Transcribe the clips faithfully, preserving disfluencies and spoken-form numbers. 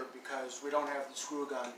because we don't have the screw gun.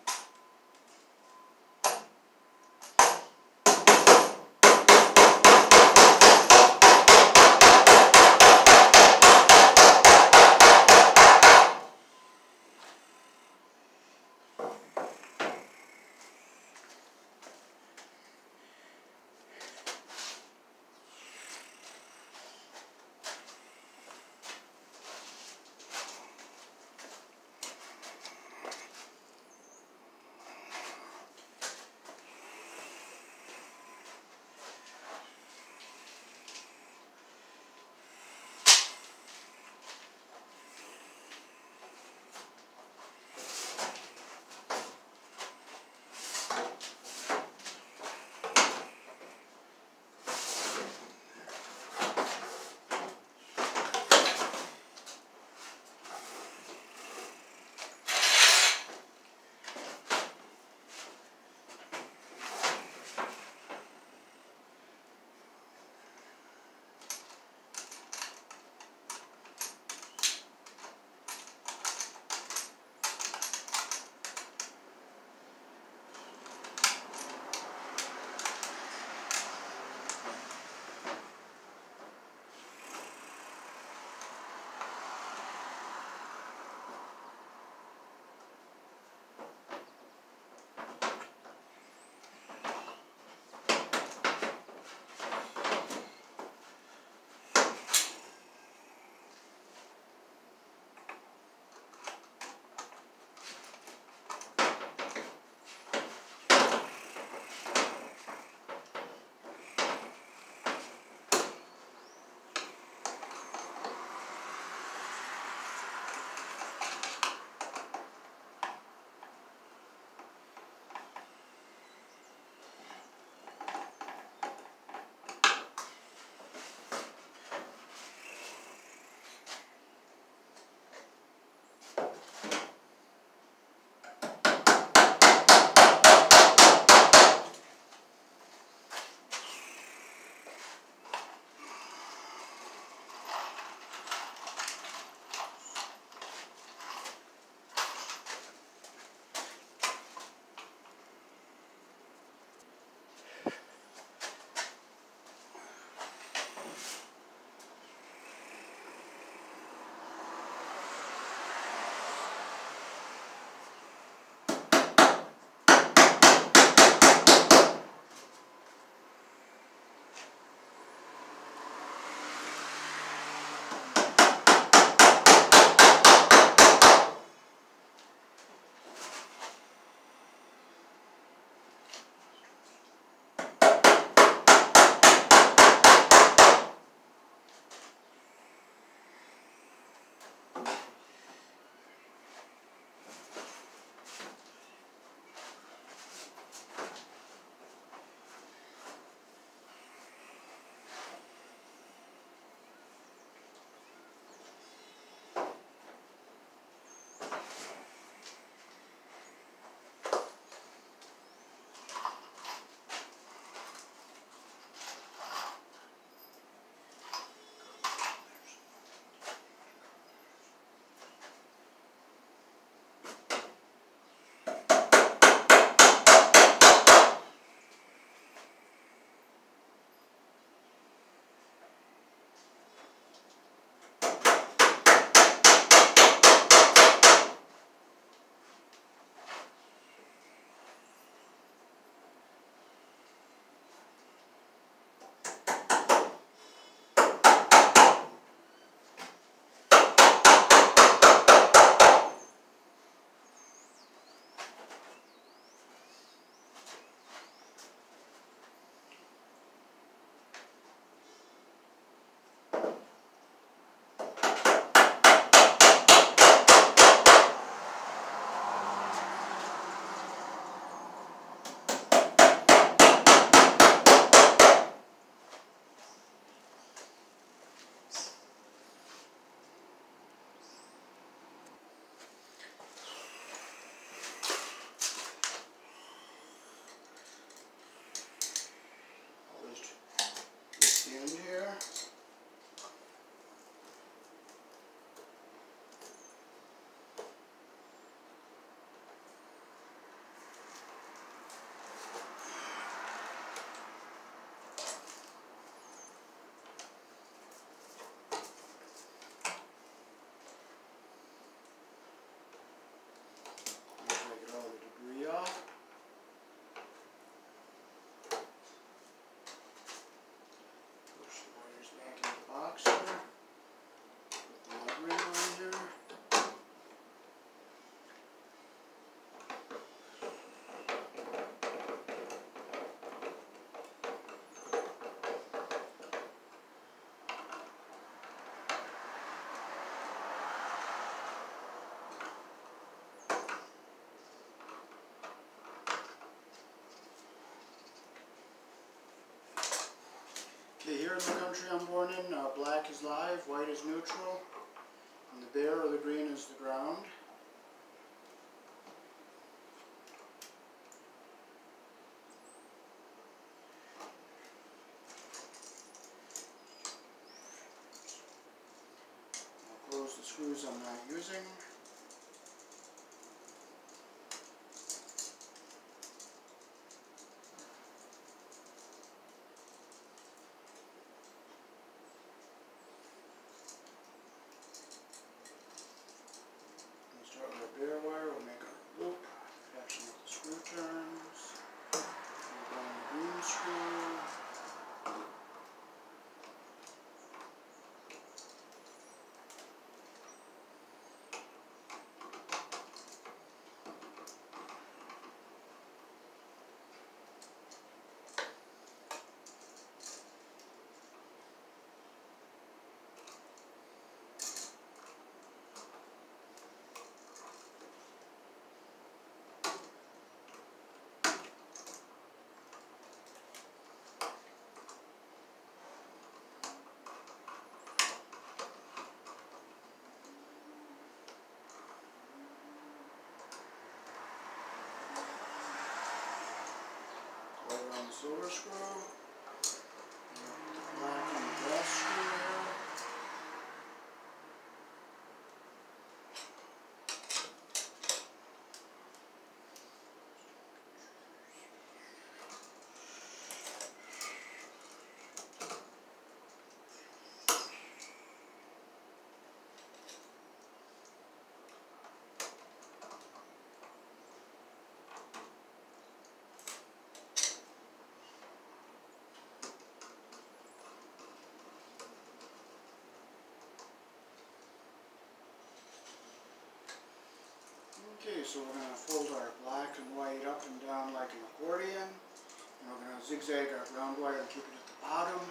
Okay, here in the country I'm born in, uh, black is live, white is neutral, and the bare or the green is the ground. I'll close the screws I'm not using. Start with our bare wire, we'll make our loop, attaching with the screw turns, pull down the green screw, around the silver screw, the black on the brass screw here. Okay, so we're going to fold our black and white up and down like an accordion. And we're going to zigzag our ground wire and keep it at the bottom.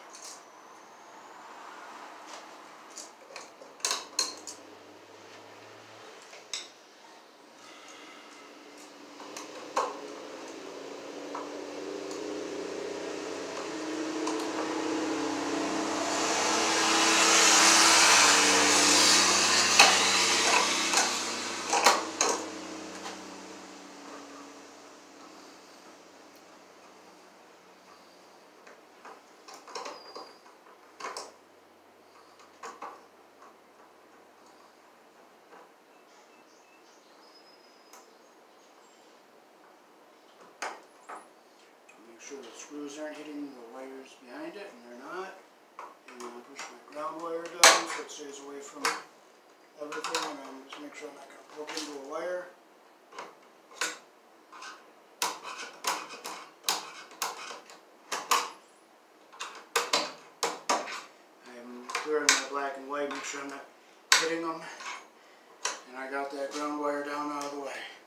Make sure the screws aren't hitting the wires behind it, and they're not. And I'm going to push my ground wire down so it stays away from everything, and I'm just make sure I'm not going to poke into a wire. I'm clearing my black and white, make sure I'm not hitting them. And I got that ground wire down out of the way.